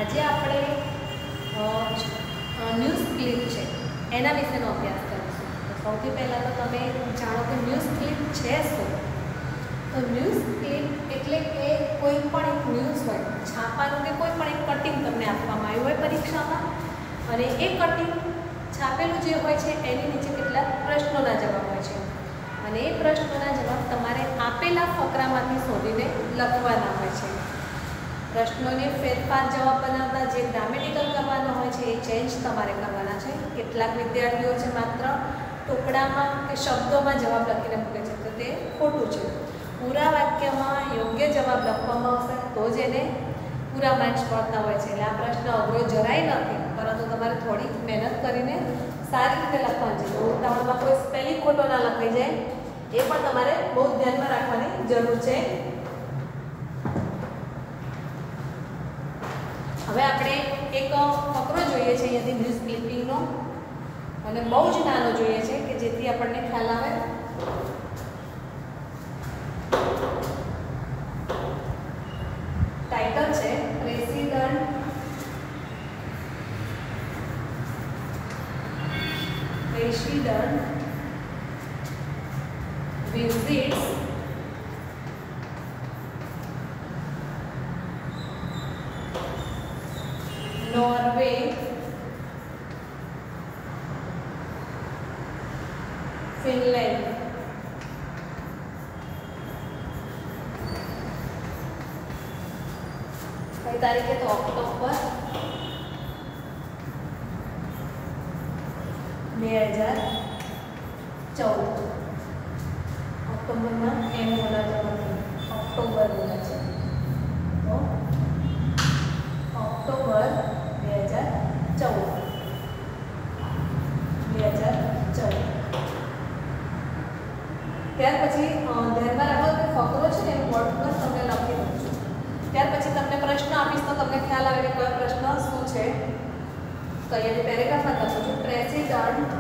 આજે આપણે news clip છે એના વિશેનો અભ્યાસ કરીશું. તો સૌથી પહેલાં તો તમે જાણો કે ન્યૂઝ ક્લિપ છે શું? તો ન્યૂઝ ક્લિપ એટલે કે કોઈ પણ એક ન્યૂઝ હોય છાપાનું કે કોઈ પણ એક કટિંગ તમને આપવામાં આવ્યું હોય પરીક્ષામાં, અને એ કટિંગ છાપેલું જે હોય છે એની નીચે કેટલાક પ્રશ્નોના જવાબ હોય છે, અને એ પ્રશ્નોના જવાબ તમારે આપેલા ફકરામાંથી શોધીને લખવાના હોય છે. પ્રશ્નોને ફેરફાર જવાબ બનાવતા જે ગ્રામેટિકલ કરવાનો હોય છે એ ચેન્જ તમારે કરવાના છે. કેટલાક વિદ્યાર્થીઓ છે માત્ર ટુકડામાં કે શબ્દોમાં જવાબ લખીને મૂકે છે, તો તે ખોટું છે. પૂરા વાક્યમાં યોગ્ય જવાબ લખવામાં આવશે તો જ એને પૂરા માર્ક્સ મળતા હોય છે. એટલે આ પ્રશ્ન અઘરો જરાય નથી, પરંતુ તમારે થોડી મહેનત કરીને સારી રીતે લખવાનું છે. તો ઉતાવળમાં કોઈ સ્પેલિંગ ખોટો ના લખાઈ જાય એ પણ તમારે બહુ ધ્યાનમાં રાખવાની જરૂર છે. હવે આપણે એક ફકરો જોઈએ છે અહીંયાથી ન્યૂઝ ક્લિપિંગનો, અને બહુ જ નાનો જોઈએ છે કે જેથી આપણને ખ્યાલ આવે. ટાઇટલ છે પ્રેસિડન્ટ visits Norway Finland. कई तारीख है? तो अक्टोबर 2014. अक्टोबर में एम बोला जाता है, अक्टोबर बोला जाता है. तो अक्टोबर 2014. ત્યાર પછી ધ્યાનમાં રાખો કે ફકરો છે ને એનું બોર્ડ પર તમને લખી દઉં છું. ત્યાર પછી તમને પ્રશ્ન આપીશ તો તમને ખ્યાલ આવે કે કયો પ્રશ્ન શું છે. તો અહીંયા પેરેગ્રાફમાં લખું છું president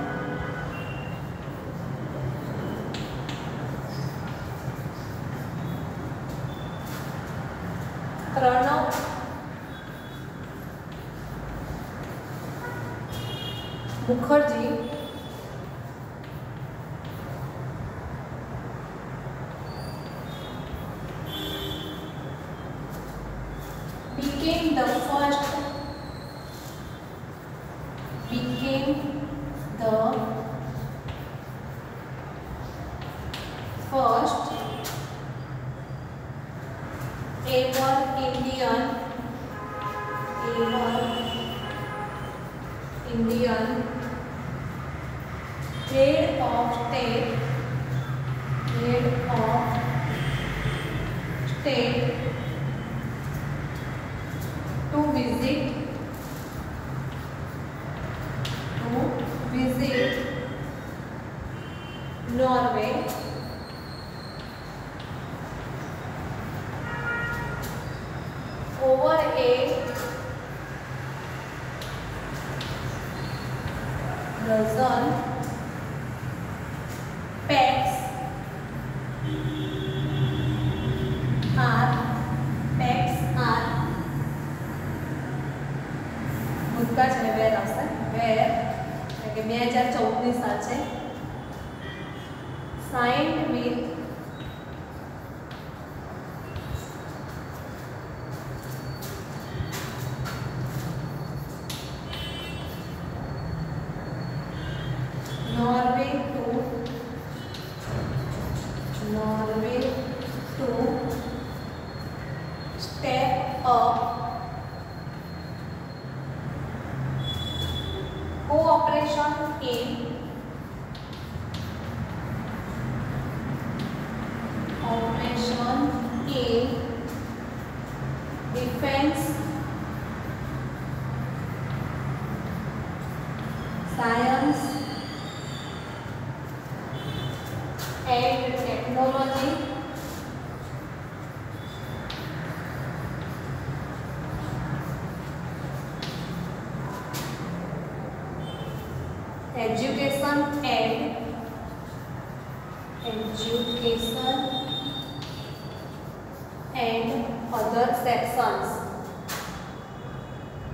Pranab Mukherjee became the first ever Indian head of state to visit Norway over a dozen pets are ભૂતકાળ છે ને વેર આવશે. વેર એટલે કે 2014ની સાલ છે. signed with Norway to step up cooperation in defense, science and technology, education and other sections.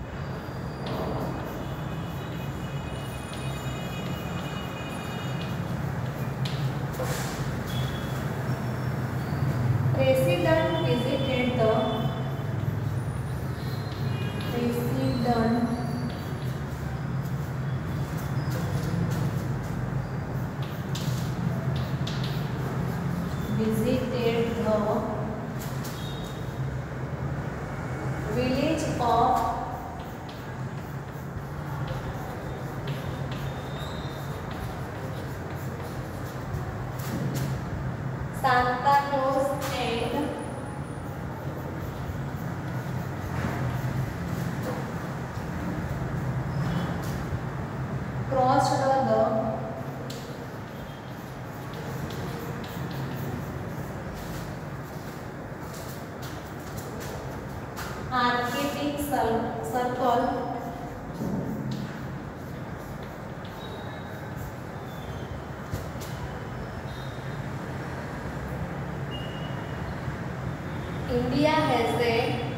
visited the village of Santa Claus and crossed the Arctic Circle India has a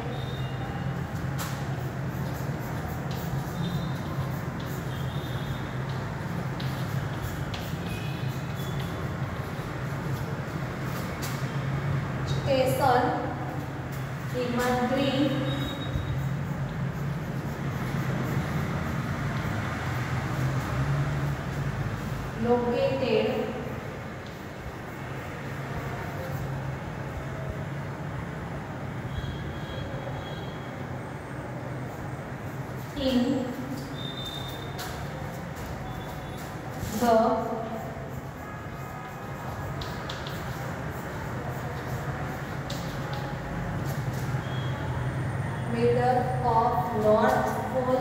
station Himadri located in the middle of North Pole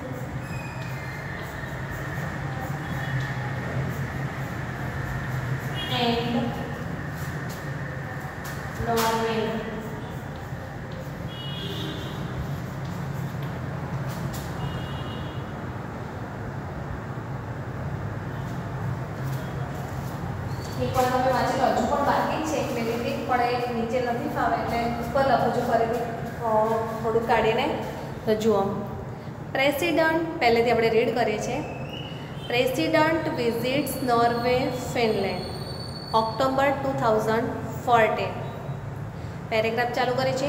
and Norway. एक बार તમે વાંચી લો, હજુ પણ બાકી છે પેલી રીત પણ એ નીચે નથી ફાવે એટલે ઉપર લખું છું ફરીથી થોડુંક કાઢીને. તો જુઓ, પ્રેસિડન્ટ પહેલેથી આપણે રીડ કરીએ છીએ. President visits Norway Finland October 2014. Paragraph ચાલુ કરે છે.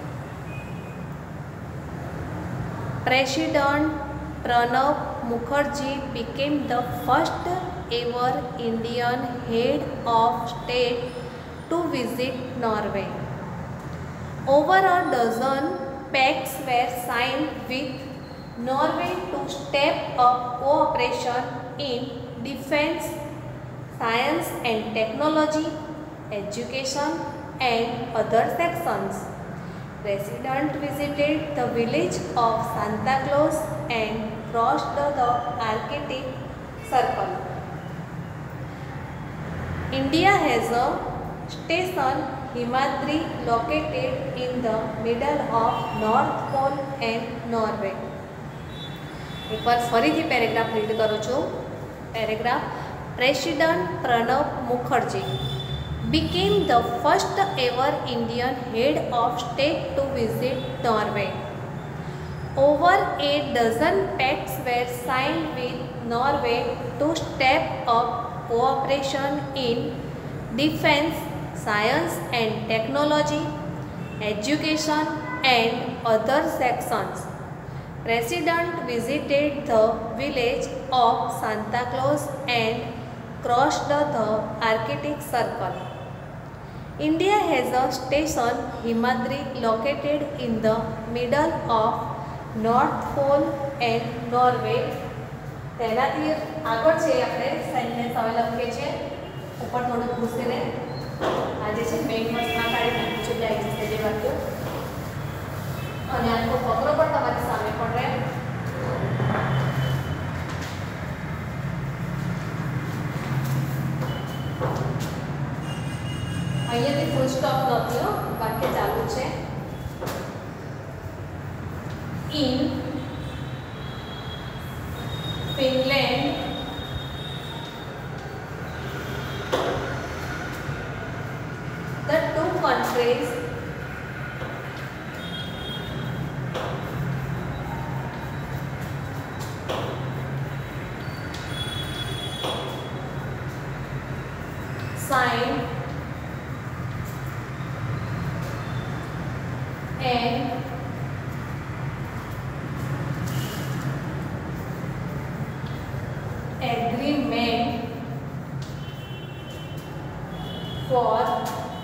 President Pranab Mukherjee became the first ever Indian head of state to visit Norway. Over a dozen pacts were signed with Norway to step up cooperation in defense, science and technology, education and other sections. President visited the village of Santa Claus and crossed the Arctic Circle. India has a station Himadri located in the middle of North Pole and Norway. एक बार फरीथी paragraph read करूँ छूँ. Paragraph president Pranab Mukherjee became the first ever Indian head of state to visit Norway. Over a dozen pacts were signed with Norway to step up cooperation in defense, science and technology, education and other sections. President visited the village of Santa Claus and crossed the Arctic Circle. India has a station Himadri located in the middle of North Pole and Norway. તેનાથી આગળ છે આપણે sentence હવે લખીએ છીએ ઉપર થોડું ઘૂસીને આ જે છે મેઇન વર્ડમાં કાઢી નાખ્યું છે એટલે આવી જશે જે વાક્યો અને આખો ફકરો પણ તમારી સામે પણ રહે. અહીંયાથી ફૂલ સ્ટોપ લખ્યો, વાક્ય ચાલુ છે. In Finland the two countries signed an agreement for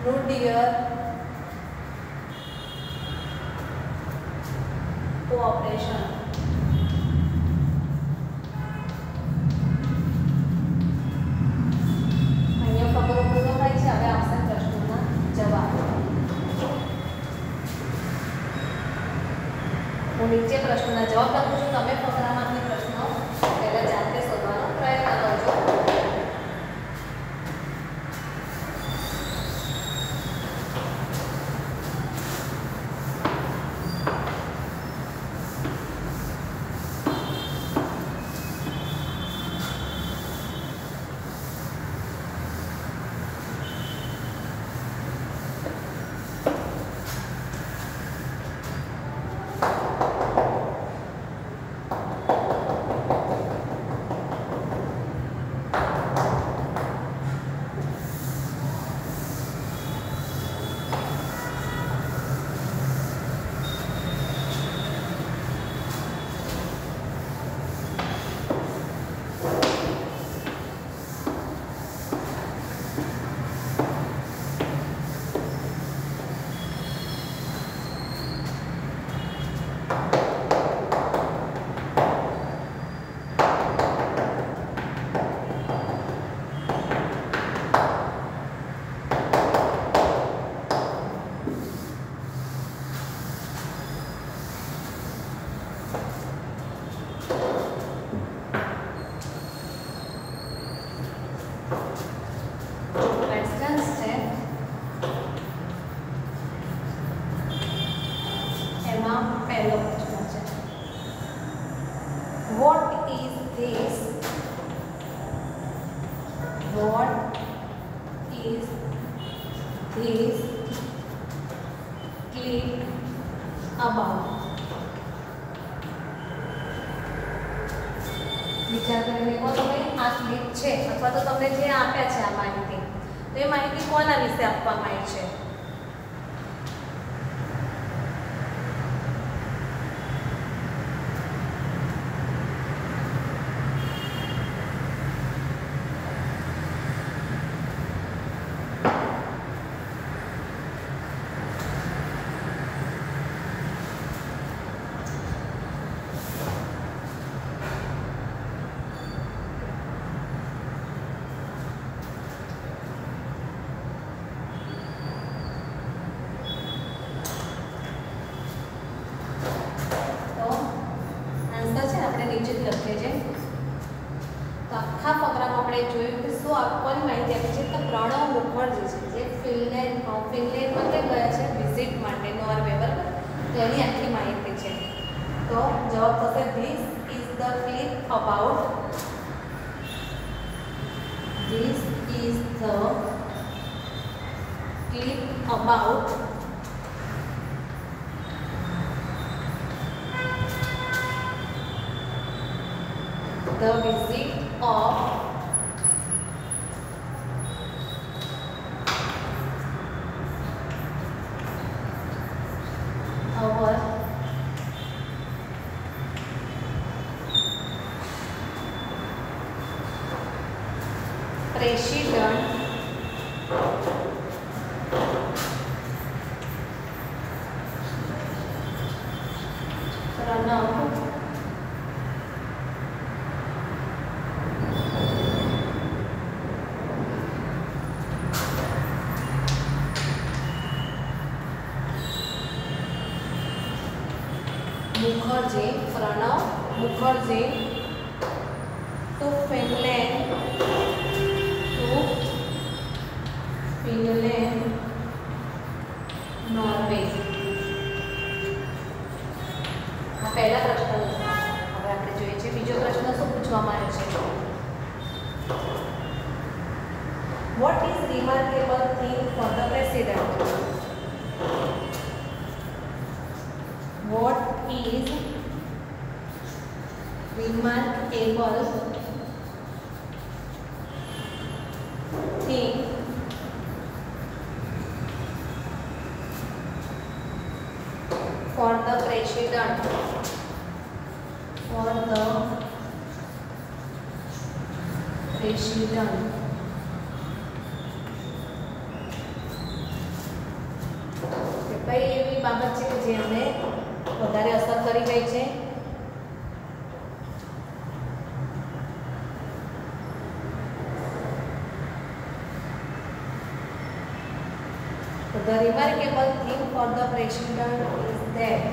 nuclear cooperation. અહીંયા ફકરો પૂરો થાય છે। હવે આવશે પ્રશ્નોના જવાબ। હું નીચે પ્રશ્નોના જવાબ લખું છું, તમે ફકરામાંથી પ્રશ્નો પહેલા જાતે શોધવાનો પ્રયત્ન કરજો। What is this clip about? વિચાર કરીને કહો તમે આ ક્લિપ છે અથવા તો તમને જે આપ્યા છે આ માહિતી, તો એ માહિતી કોના વિશે આપવામાં આવી છે? નીચેથી લખીએ છીએ તો આખા ફકરામાં આપણે જોયું કે શું આપવાની માહિતી આપી છે તો પ્રણવ મુખર્જી છે જે ફિનલેન્ડમાં ગયા છે વિઝિટ માટે નોર્વે, બરાબર, તો એની આખી માહિતી છે। તો જવાબ થશે this is the clip about, this is the clip about the visit of our president Pranav Mukherjee to Finland, Norway। આ પહેલા પ્રશ્ન હતો। હવે આપણે જોઈએ છે બીજો પ્રશ્ન શું પૂછવામાં આવ્યો છે? What is remarkable thing for the president? What is remarkable thing for the president? For the president. કેવી બાબત છે કે જે અમને વધારે અસર કરી ગઈ છે? The remarkable thing for the president is that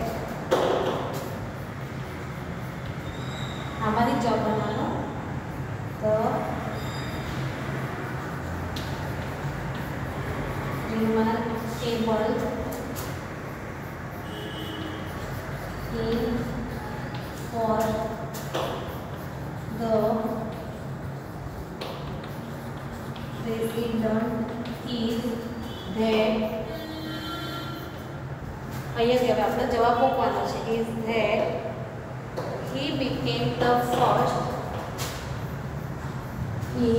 આમાંથી જવાબ બનાવવાનો. The remarkable thing for the president is that અહીંયા હવે આપણે જવાબ મૂકવાનો છે. Is that he became the first he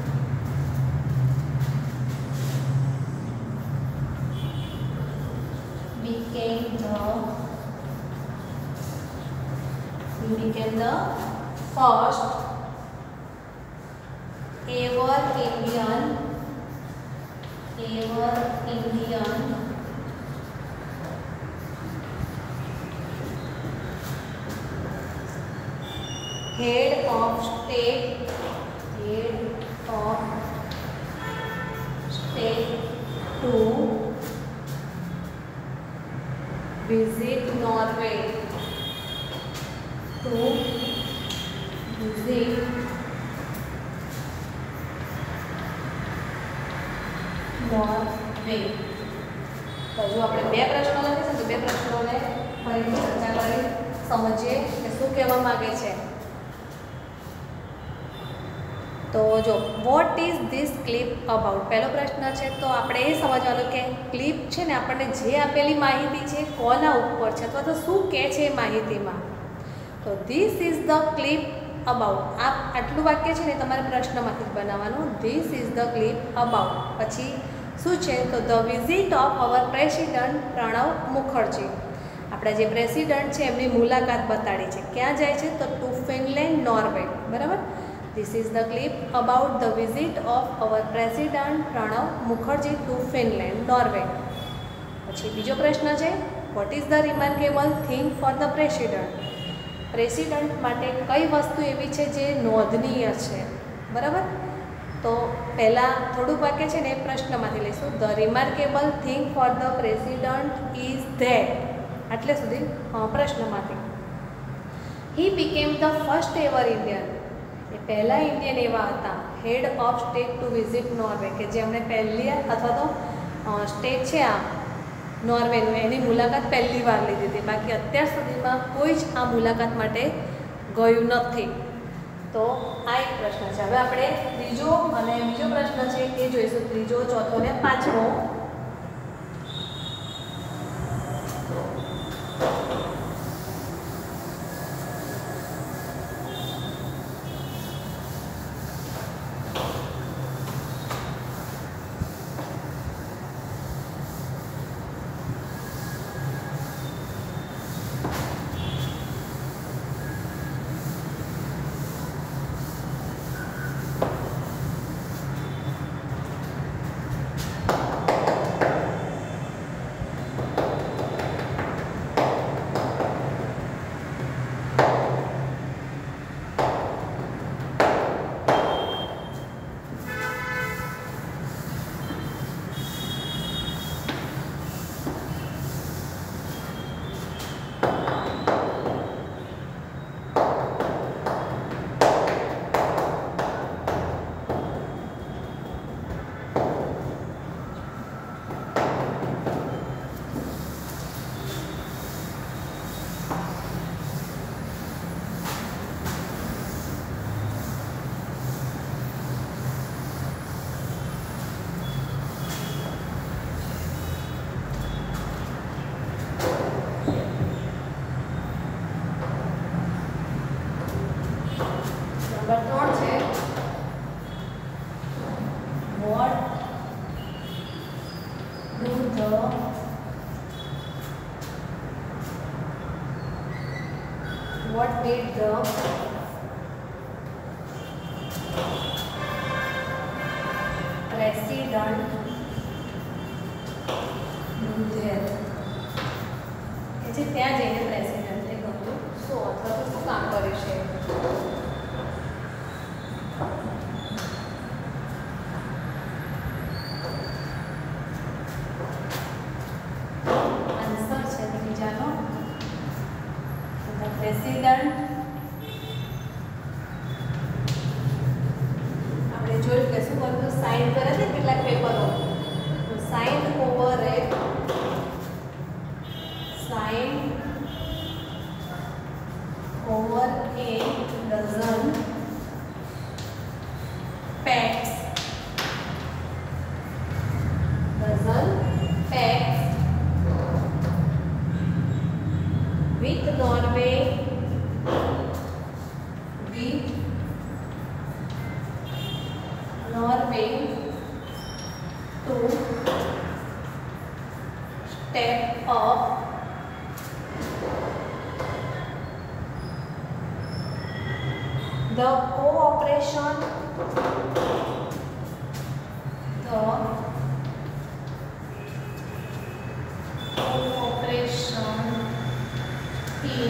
became the first ever Indian head of state to visit Norway. તો જો આપણે બે પ્રશ્નો લખીશું તો બે પ્રશ્નોને ફરીથી ચર્ચા કરી સમજીએ કે શું કહેવા માંગે છે. તો જો what is this clip about, પહેલો પ્રશ્ન છે તો આપણે એ સમજવાનું કે ક્લિપ છે ને આપણને જે આપેલી માહિતી છે કોના ઉપર છે અથવા તો શું કહે છે એ માહિતીમાં. તો this is the clip about, આટલું વાક્ય છે ને તમારે પ્રશ્નમાંથી જ બનાવવાનું. This is the clip about, પછી શું છે તો the visit of our president Pranab Mukherjee, આપણા જે પ્રેસિડન્ટ છે એમની મુલાકાત બતાડી છે. ક્યાં જાય છે તો ટુ ફિનલેન્ડ નોર્વે. બરાબર. This is the clip about the visit of our president Pranav Mukherjee to Finland, Norway. પછી બીજો પ્રશ્ન છે what is the remarkable thing for the president, president માટે કઈ વસ્તુ એવી છે જે નોંધનીય છે. બરાબર. તો પહેલાં થોડુંક વાક્ય છે ને એ પ્રશ્નમાંથી લઈશું. The remarkable thing for the president is that, આટલે સુધી પ્રશ્નમાંથી. He became the first ever Indian, એ પહેલાં ઇન્ડિયન એવા હતા head of state to visit Norway, કે જેમણે પહેલી અથવા તો સ્ટેટ છે આ નોર્વેનું એની મુલાકાત પહેલી વાર લીધી હતી. બાકી અત્યાર સુધીમાં કોઈ જ આ મુલાકાત માટે ગયું નથી. તો આ એક પ્રશ્ન છે. હવે આપણે ત્રીજો અને બીજો પ્રશ્ન છે એ જોઈશું. ત્રીજો, ચોથો ને પાંચમો. What did the president do there? પછી ત્યાં જઈને પ્રેસિડેન્ટે કહ્યું શું અથવા તો શું કામ કરે છે. આન્સર છે ત્રીજાનો ધ પ્રેસિડન્ટ. આપણે જોયું કે શું કરતું સાઇન કરે છે કેટલાક પેપરો તો sign over a sign over a dozen packs with Norway to step up the cooperation in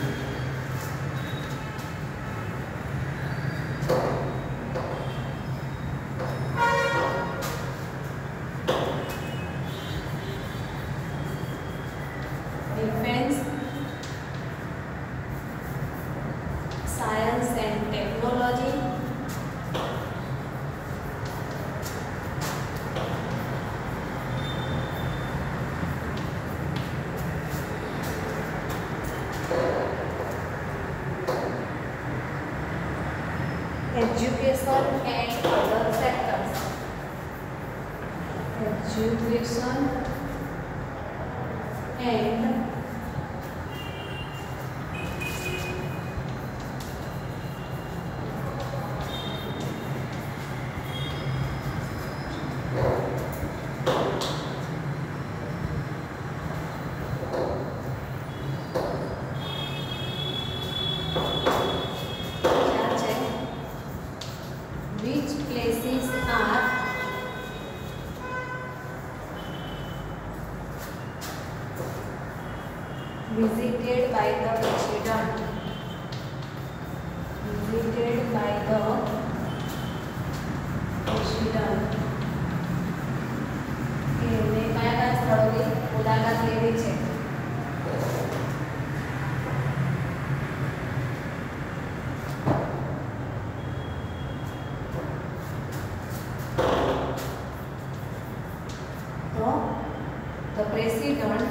defense, science and technology, education and other sectors. Education and which places are visited by the president. Visited by the president. એને કયા સ્થળોની મુલાકાત લેવી છે. તો the president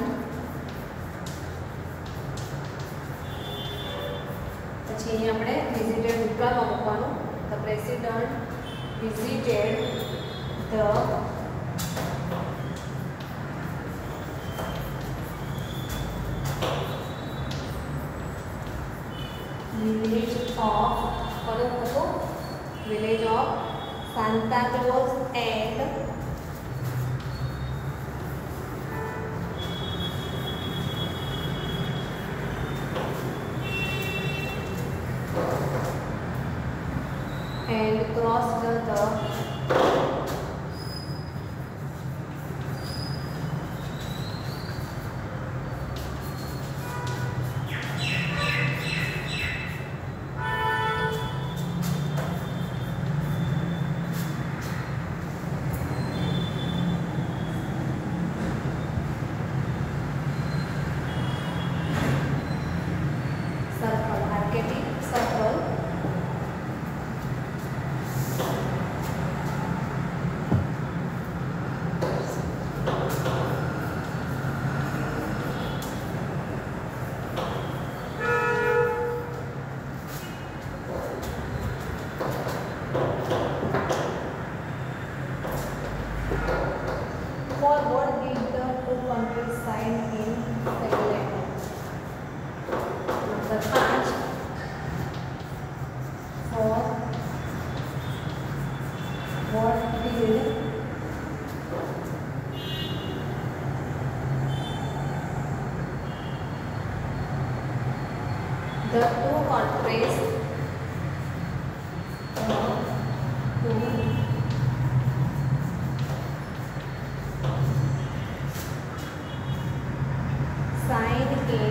પછી અહીં આપણે વિઝિટેડ ભૂતકાળમાં મૂકવાનું. The president visited the village of village of Santa Claus and crossed the circle, arctic circle. For what did the two countries sign in Finland? Number 5. For what did the two countries sign in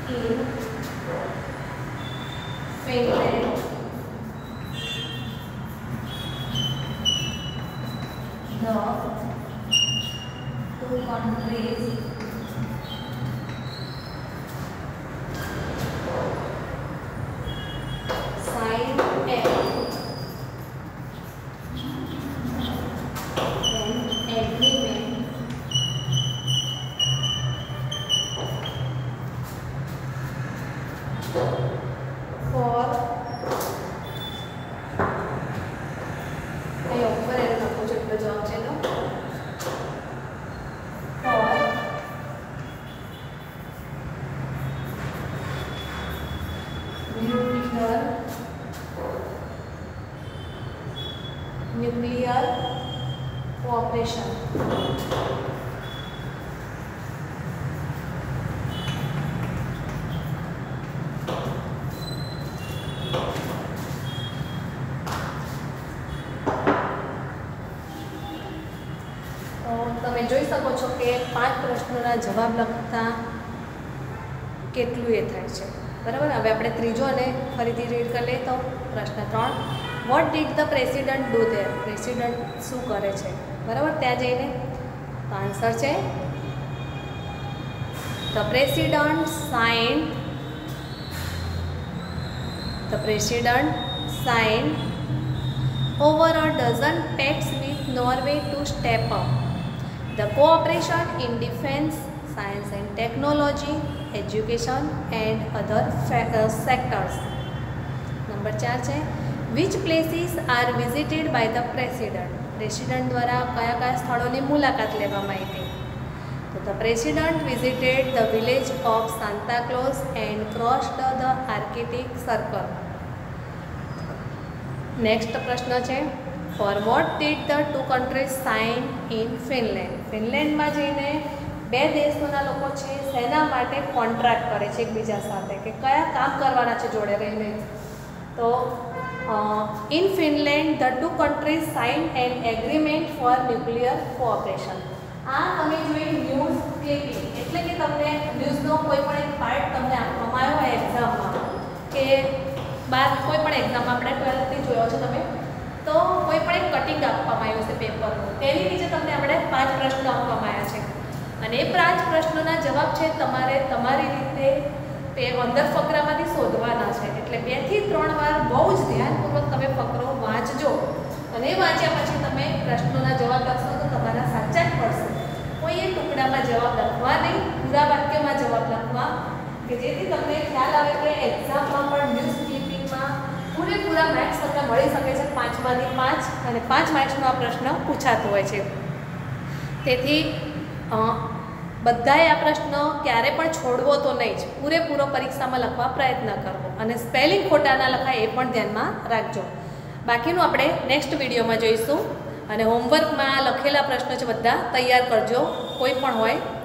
in Finland the two countries signed an agreement for ઉપર એનો લખું છું એટલો જવાબ છે એનો nuclear cooperation. તમે જોઈ શકો છો કે 5 પ્રશ્નોના જવાબ લખતા કેટલું એ થાય છે, બરાબર. હવે આપણે ત્રીજો અને ફરીથી રીડ કરી લઈએ તો પ્રશ્ન 3, what did the president do there? President શું કરે છે, બરાબર, ત્યાં જઈને. તો આન્સર છે the president signed over a dozen pacts with Norway to step up the cooperation in defense, science and technology, education and other sectors. Number 4 છે which places are visited by the president? પ્રેસિડન્ટ દ્વારા કયા કયા સ્થળોની મુલાકાત લેવામાં આવી? તો the president visited the village of Santa Claus and crossed the Arctic Circle. Next પ્રશ્ન છે for what did the two countries sign in Finland? ફિનલેન્ડમાં જઈને બે દેશોના લોકો છે શેના માટે કોન્ટ્રાક્ટ કરે છે એકબીજા સાથે, કે કયા કામ કરવાના છે જોડે રહીને? તો in Finland the two countries sign an agreement for nuclear cooperation. આ તમે જોઈ ન્યૂઝ ક્લિપિંગ, એટલે કે તમને ન્યૂઝનો કોઈ પણ એક પાર્ટ તમને આપવામાં આવ્યો હોય એક્ઝામમાં, કે બાર કોઈ પણ એક્ઝામમાં આપણે 12th જોયો છો તમે, તો કોઈ પણ એક કટિંગ આપવામાં આવ્યું છે પેપરનું, તેની નીચે તમને આપણે 5 પ્રશ્નો આપવામાં આવ્યા છે અને એ 5 પ્રશ્નોના જવાબ છે તમારે તમારી રીતે અંદર ફકરામાંથી શોધવાના છે. એટલે 2 થી 3 વાર બહુ જ ધ્યાનપૂર્વક તમે ફકરો વાંચજો અને વાંચ્યા પછી તમે પ્રશ્નોના જવાબ લખશો તો તમારા સાચા જ પડશે. કોઈ એ ટુકડામાં જવાબ લખવા નહીં, પૂરા વાક્યમાં જવાબ લખવા, કે જેથી તમને ખ્યાલ આવે કે એક્ઝામમાં પણ ન્યૂઝ ક્લિપિંગમાં પૂરેપૂરા માર્ક્સ તમને મળી શકે છે, 5માંથી 5 અને 5 માર્ક્સનો આ પ્રશ્ન પૂછાતો હોય છે. તેથી બધાએ આ પ્રશ્ન ક્યારે પણ છોડવો તો નહીં જ, પૂરેપૂરો પરીક્ષામાં લખવા પ્રયત્ન કરવો અને સ્પેલિંગ ખોટા ના લખાય એ પણ ધ્યાનમાં રાખજો. બાકીનું આપણે નેક્સ્ટ વિડીયોમાં જોઈશું અને હોમવર્કમાં લખેલા પ્રશ્નો છે બધા તૈયાર કરજો, કોઈ પણ હોય